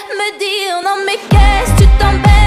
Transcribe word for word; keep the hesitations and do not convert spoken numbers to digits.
me dire non mais qu'est-ce que tu t'embêtes.